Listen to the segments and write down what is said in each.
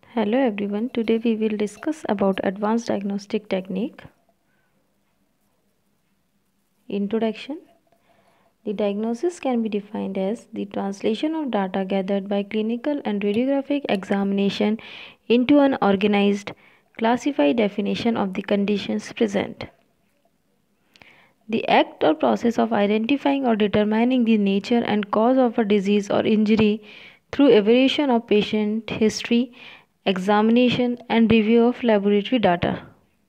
Hello everyone, today we will discuss about advanced diagnostic technique. Introduction. The diagnosis can be defined as the translation of data gathered by clinical and radiographic examination into an organized, classified definition of the conditions present. The act or process of identifying or determining the nature and cause of a disease or injury through evaluation of patient history, examination, and review of laboratory data.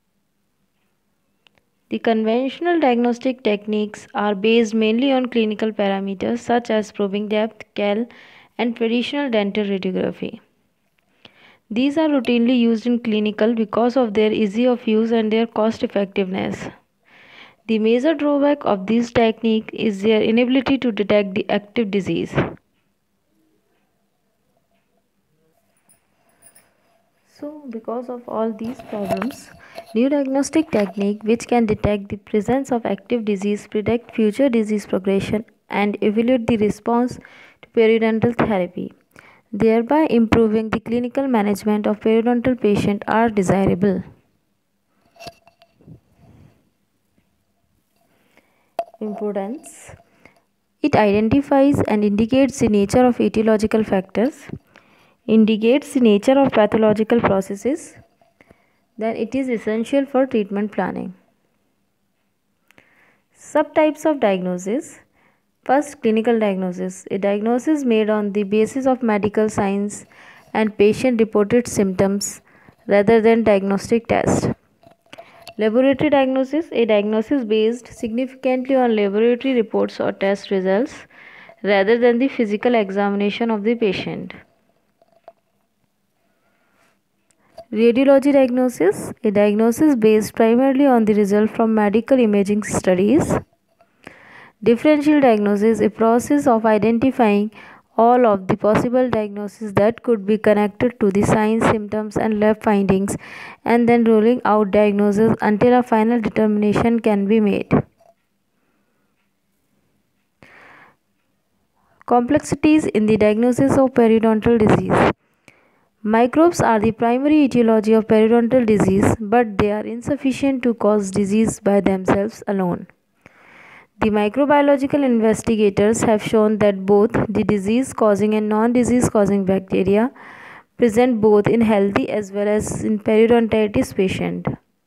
The conventional diagnostic techniques are based mainly on clinical parameters such as probing depth, KEL, and traditional dental radiography. These are routinely used in clinical because of their ease of use and their cost effectiveness. The major drawback of this technique is their inability to detect the active disease. So, because of all these problems, new diagnostic technique which can detect the presence of active disease, predict future disease progression, and evaluate the response to periodontal therapy, thereby improving the clinical management of periodontal patients are desirable. Importance. It identifies and indicates the nature of etiological factors, indicates the nature of pathological processes, then it is essential for treatment planning. Subtypes of diagnosis. First, clinical diagnosis. A diagnosis made on the basis of medical science and patient reported symptoms rather than diagnostic test. Laboratory diagnosis. A diagnosis based significantly on laboratory reports or test results rather than the physical examination of the patient. Radiology diagnosis. A diagnosis based primarily on the result from medical imaging studies. Differential diagnosis, a process of identifying all of the possible diagnoses that could be connected to the signs, symptoms, and lab findings, and then ruling out diagnoses until a final determination can be made. Complexities in the diagnosis of periodontal disease. Microbes are the primary etiology of periodontal disease, but they are insufficient to cause disease by themselves alone. The microbiological investigators have shown that both the disease-causing and non-disease-causing bacteria present both in healthy as well as in periodontitis patients.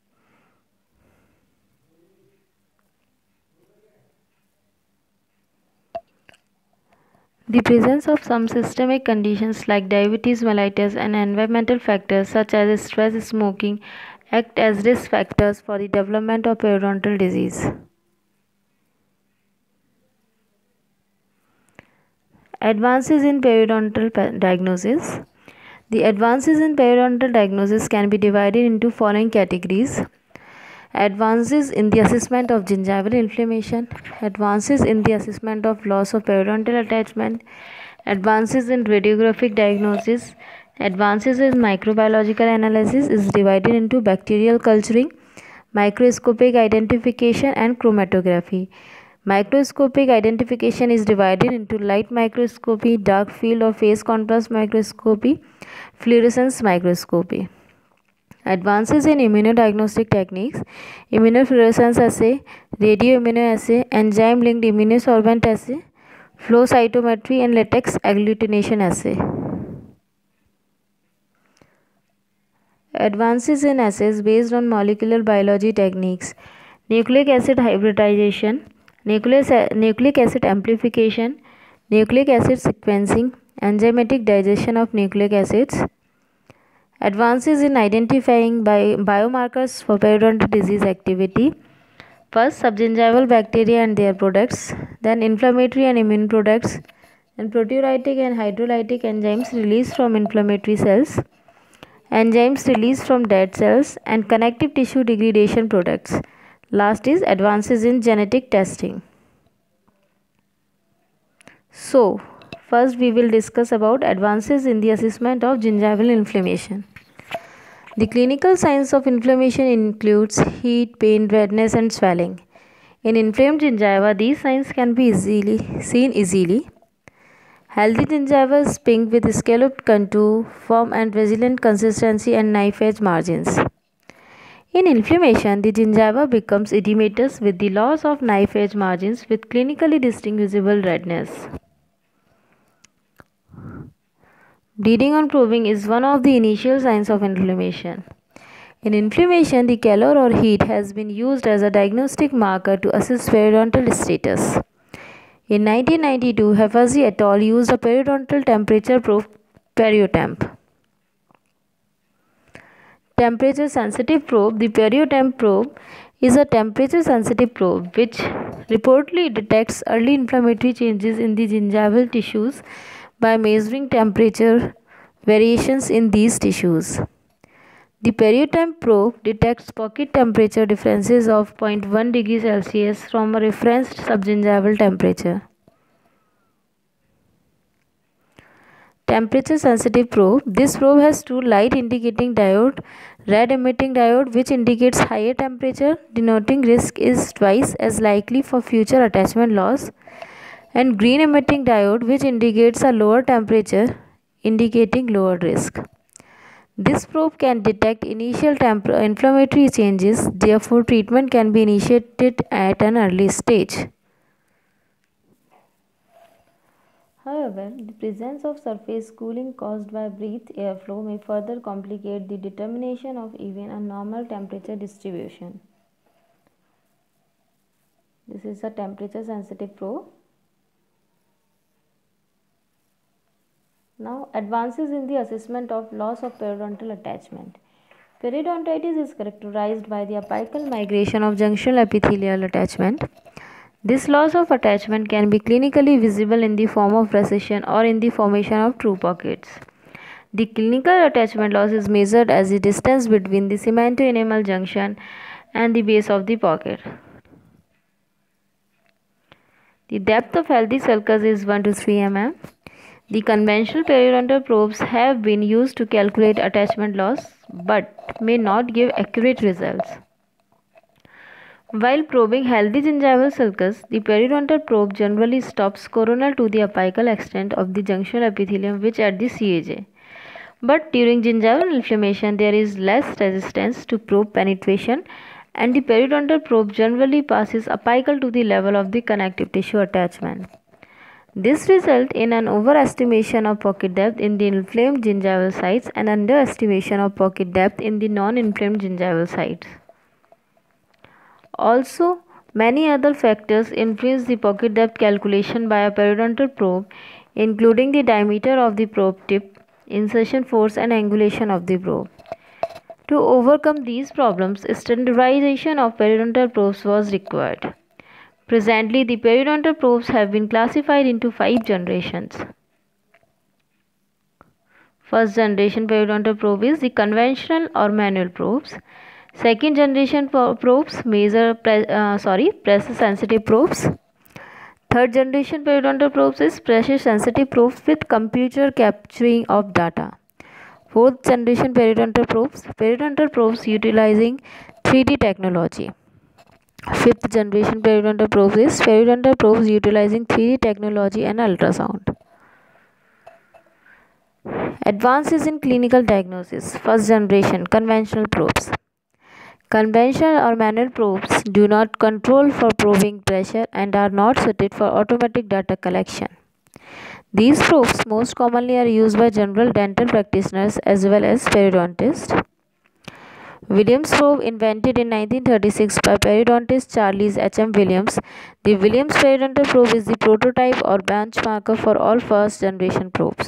The presence of some systemic conditions like diabetes mellitus and environmental factors such as stress, smoking act as risk factors for the development of periodontal disease. Advances in periodontal diagnosis. The advances in periodontal diagnosis can be divided into following categories. Advances in the assessment of gingival inflammation, advances in the assessment of loss of periodontal attachment, advances in radiographic diagnosis, advances in microbiological analysis is divided into bacterial culturing, microscopic identification, and chromatography. Microscopic identification is divided into light microscopy, dark field or phase contrast microscopy, fluorescence microscopy. Advances in immunodiagnostic techniques, immunofluorescence assay, radioimmunoassay, enzyme-linked immunosorbent assay, flow cytometry, and latex agglutination assay. Advances in assays based on molecular biology techniques, nucleic acid hybridization, nucleic acid amplification, nucleic acid sequencing, enzymatic digestion of nucleic acids. Advances in identifying biomarkers for periodontal disease activity. First, subgingival bacteria and their products, then inflammatory and immune products, then proteolytic and hydrolytic enzymes released from inflammatory cells, enzymes released from dead cells, and connective tissue degradation products. Last is advances in genetic testing. So, first we will discuss about advances in the assessment of gingival inflammation. The clinical signs of inflammation includes heat, pain, redness, and swelling. In inflamed gingiva, these signs can be seen easily. Healthy gingiva is pink with scalloped contour, firm and resilient consistency and knife-edge margins. In inflammation, the gingiva becomes edematous with the loss of knife-edge margins with clinically distinguishable redness. Bleeding on probing is one of the initial signs of inflammation. In inflammation, the calor or heat has been used as a diagnostic marker to assess periodontal status. In 1992, Hafazi et al. Used a periodontal temperature probe, PerioTemp. Temperature sensitive probe. The PerioTemp probe is a temperature sensitive probe which reportedly detects early inflammatory changes in the gingival tissues by measuring temperature variations in these tissues. The PerioTemp probe detects pocket temperature differences of 0.1 degrees Celsius from a referenced subgingival temperature. Temperature sensitive probe. This probe has two light indicating diode, red emitting diode which indicates higher temperature denoting risk is twice as likely for future attachment loss, and green emitting diode which indicates a lower temperature indicating lower risk. This probe can detect initial inflammatory changes, therefore treatment can be initiated at an early stage. However, the presence of surface cooling caused by breathed airflow may further complicate the determination of even a normal temperature distribution. This is a temperature sensitive probe. Now, advances in the assessment of loss of periodontal attachment. Periodontitis is characterized by the apical migration of junctional epithelial attachment. This loss of attachment can be clinically visible in the form of recession or in the formation of true pockets. The clinical attachment loss is measured as the distance between the cemento-enamel junction and the base of the pocket. The depth of healthy sulcus is 1 to 3 mm. The conventional periodontal probes have been used to calculate attachment loss but may not give accurate results. While probing healthy gingival sulcus, the periodontal probe generally stops coronal to the apical extent of the junctional epithelium which at the CAJ. But during gingival inflammation, there is less resistance to probe penetration and the periodontal probe generally passes apical to the level of the connective tissue attachment. This results in an overestimation of pocket depth in the inflamed gingival sites and underestimation of pocket depth in the non-inflamed gingival sites. Also, many other factors influence the pocket depth calculation by a periodontal probe, including the diameter of the probe tip, insertion force, and angulation of the probe. To overcome these problems, standardization of periodontal probes was required. Presently, the periodontal probes have been classified into 5 generations. First generation periodontal probe is the conventional or manual probes. Second generation probes pressure sensitive probes. Third generation periodontal probes is pressure sensitive probes with computer capturing of data. Fourth generation periodontal probes utilizing 3D technology. Fifth generation periodontal probes is periodontal probes utilizing 3D technology and ultrasound. Advances in clinical diagnosis. First generation conventional probes. Conventional or manual probes do not control for probing pressure and are not suited for automatic data collection. These probes most commonly are used by general dental practitioners as well as periodontists. Williams probe invented in 1936 by periodontist Charles H.M. Williams. The Williams periodontal probe is the prototype or benchmark for all first generation probes.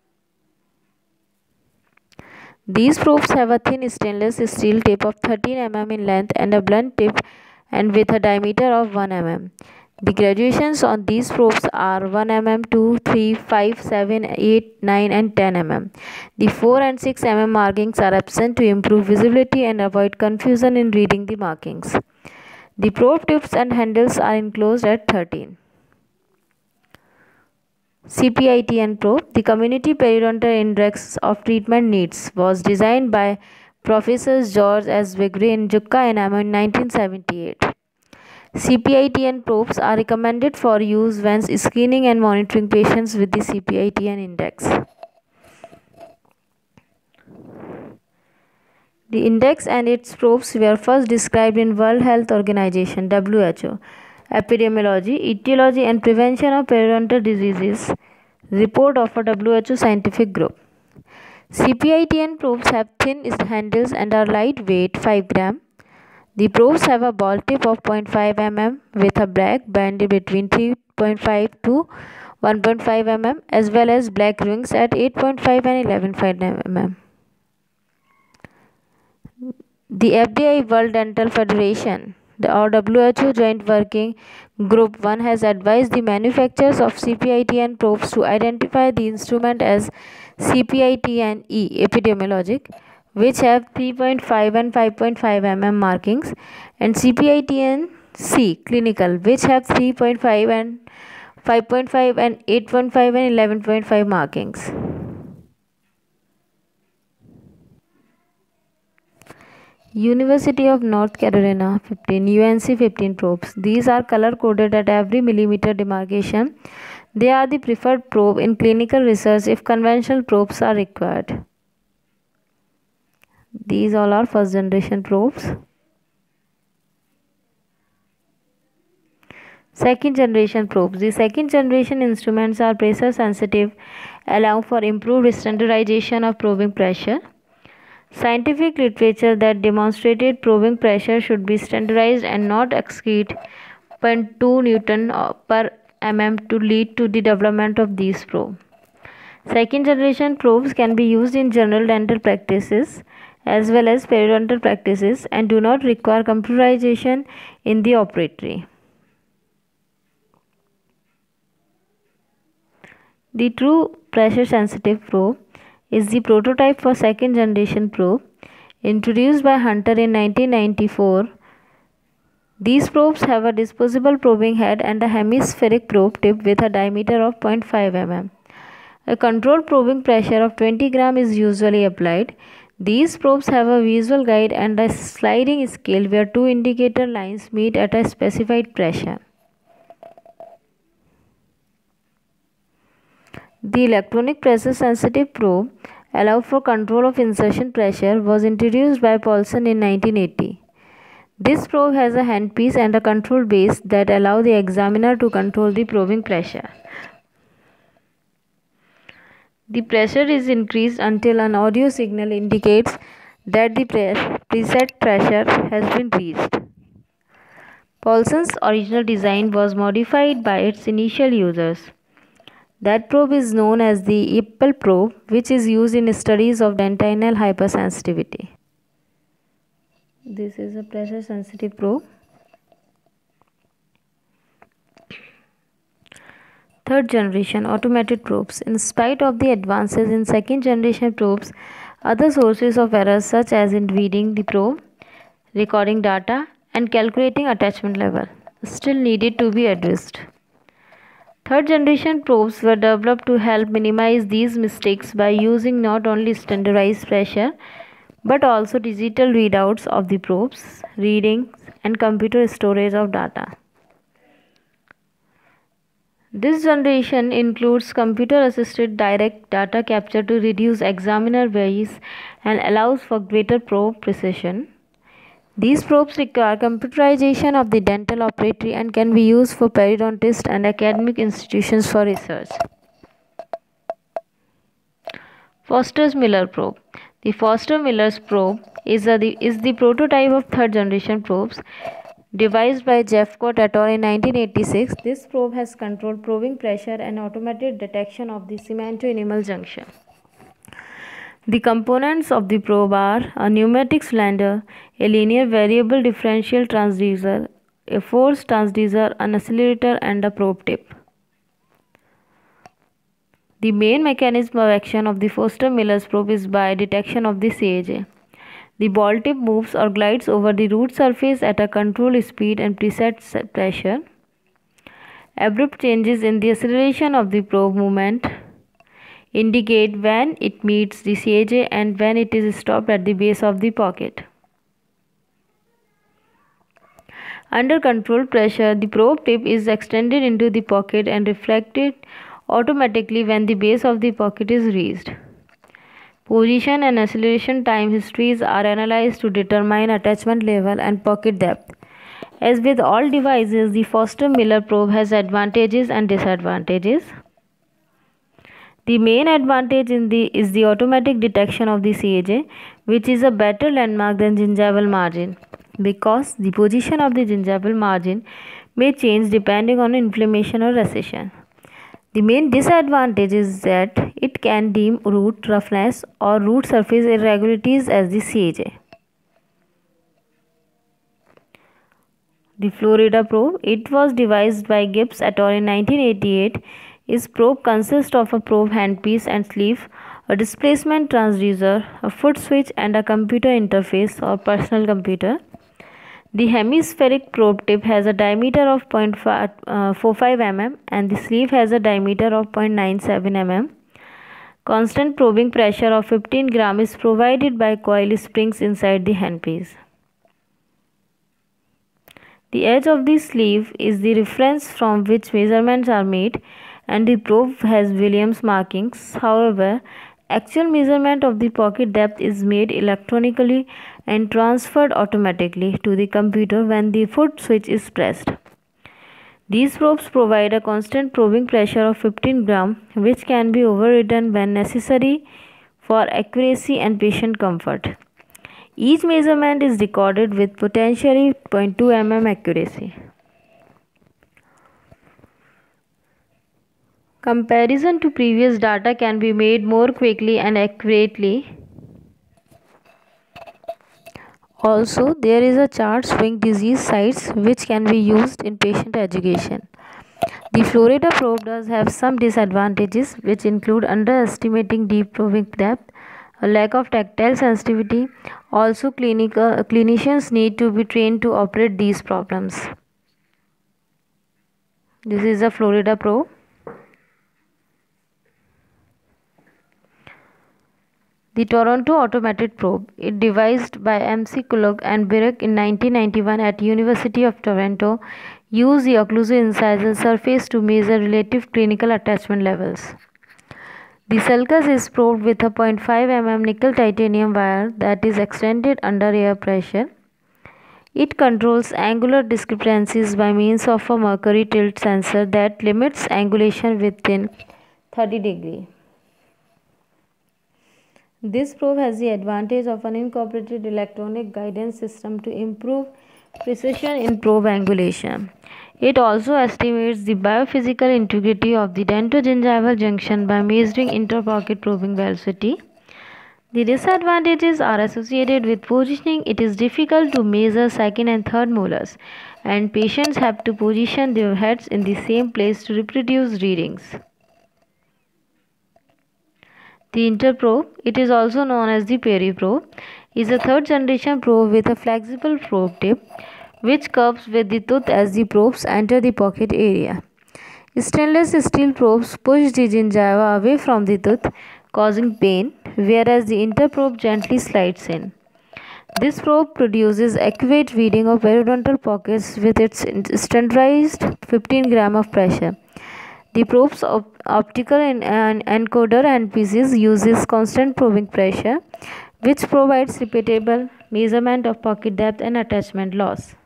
These probes have a thin stainless steel tip of 13 mm in length and a blunt tip and with a diameter of 1 mm. The graduations on these probes are 1 mm, 2, 3, 5, 7, 8, 9 and 10 mm. The 4 and 6 mm markings are absent to improve visibility and avoid confusion in reading the markings. The probe tips and handles are enclosed at 13. CPITN probe, the Community Periodontal Index of Treatment Needs, was designed by Professors George S. Vigre and Jukka Enamo in 1978. CPITN probes are recommended for use when screening and monitoring patients with the CPITN index. The index and its probes were first described in World Health Organization (WHO) Epidemiology, Etiology and Prevention of Periodontal Diseases report of a WHO scientific group. CPITN probes have thin handles and are lightweight 5 gram. The probes have a ball tip of 0.5 mm with a black band between 3.5 to 1.5 mm as well as black rings at 8.5 and 11.5 mm. The FDA World Dental Federation or WHO Joint Working Group 1 has advised the manufacturers of CPITN probes to identify the instrument as CPITN-E epidemiologic, which have 3.5 and 5.5 mm markings, and CPITN-C clinical, which have 3.5 and 5.5 and 8.5 and 11.5 markings. University of North Carolina 15 UNC 15 probes. These are color coded at every millimeter demarcation. They are the preferred probe in clinical research if conventional probes are required. These all are first generation probes. Second generation probes. The second generation instruments are pressure sensitive, allow for improved standardization of probing pressure. Scientific literature that demonstrated probing pressure should be standardized and not exceed 0.2 Newton per mm to lead to the development of these probes. Second generation probes can be used in general dental practices as well as periodontal practices and do not require computerization in the operatory. The true pressure sensitive probe is the prototype for second generation probe introduced by Hunter in 1994. These probes have a disposable probing head and a hemispheric probe tip with a diameter of 0.5 mm. A controlled probing pressure of 20 gram is usually applied. These probes have a visual guide and a sliding scale where two indicator lines meet at a specified pressure. The electronic pressure sensitive probe allow for control of insertion pressure was introduced by Paulson in 1980. This probe has a handpiece and a control base that allow the examiner to control the probing pressure. The pressure is increased until an audio signal indicates that the preset pressure has been reached. Paulson's original design was modified by its initial users. That probe is known as the Whipple probe, which is used in studies of dentinal hypersensitivity. This is a pressure sensitive probe. Third generation automated probes. In spite of the advances in second generation probes, other sources of errors such as in reading the probe, recording data, and calculating attachment level still needed to be addressed. Third generation probes were developed to help minimize these mistakes by using not only standardized pressure but also digital readouts of the probes, readings, and computer storage of data. This generation includes computer-assisted direct data capture to reduce examiner bias and allows for greater probe precision. These probes require computerization of the dental operatory and can be used for periodontists and academic institutions for research. Forster-Miller probe. The Forster-Miller probe is the prototype of third generation probes devised by Jeffcoat et al. In 1986. This probe has controlled probing pressure and automated detection of the cemento-enamel junction. The components of the probe are a pneumatic cylinder, a linear variable differential transducer, a force transducer, an accelerator, and a probe tip. The main mechanism of action of the Forster-Miller probe is by detection of the CAJ. The ball tip moves or glides over the root surface at a controlled speed and preset pressure. Abrupt changes in the acceleration of the probe movement indicate when it meets the CAJ and when it is stopped at the base of the pocket. Under controlled pressure, the probe tip is extended into the pocket and reflected automatically when the base of the pocket is reached. Position and acceleration time histories are analyzed to determine attachment level and pocket depth. As with all devices, the Foster-Miller probe has advantages and disadvantages. The main advantage is the automatic detection of the CAJ, which is a better landmark than gingival margin, because the position of the gingival margin may change depending on inflammation or recession. The main disadvantage is that it can deem root roughness or root surface irregularities as the CAJ. The Florida probe, it was devised by Gibbs et al. In 1988. Its probe consists of a probe handpiece and sleeve, a displacement transducer, a foot switch, and a computer interface or personal computer. The hemispheric probe tip has a diameter of 0.45 mm and the sleeve has a diameter of 0.97 mm. Constant probing pressure of 15 gram is provided by coil springs inside the handpiece. The edge of the sleeve is the reference from which measurements are made, and the probe has Williams markings. However, actual measurement of the pocket depth is made electronically and transferred automatically to the computer when the foot switch is pressed. These probes provide a constant probing pressure of 15 gram, which can be overridden when necessary for accuracy and patient comfort. Each measurement is recorded with potentially 0.2 mm accuracy. Comparison to previous data can be made more quickly and accurately. Also, there is a chart showing disease sites which can be used in patient education. The Florida probe does have some disadvantages, which include underestimating deep probing depth, a lack of tactile sensitivity. Also, clinicians need to be trained to operate these problems. This is a Florida probe. The Toronto Automated Probe, it devised by M.C. Kullock and Birek in 1991 at University of Toronto, used the occlusal incisal surface to measure relative clinical attachment levels. The sulcus is probed with a 0.5 mm nickel titanium wire that is extended under air pressure. It controls angular discrepancies by means of a mercury tilt sensor that limits angulation within 30 degrees. This probe has the advantage of an incorporated electronic guidance system to improve precision in probe angulation. It also estimates the biophysical integrity of the dentogingival junction by measuring interpocket probing velocity. The disadvantages are associated with positioning. It is difficult to measure second and third molars, and patients have to position their heads in the same place to reproduce readings. The interprobe, it is also known as the periprobe, is a third generation probe with a flexible probe tip which curves with the tooth as the probes enter the pocket area. Stainless steel probes push the gingiva away from the tooth, causing pain, whereas the interprobe gently slides in. This probe produces accurate reading of periodontal pockets with its standardized 15 gram of pressure. The probe's optical encoder handpieces uses constant probing pressure, which provides repeatable measurement of pocket depth and attachment loss.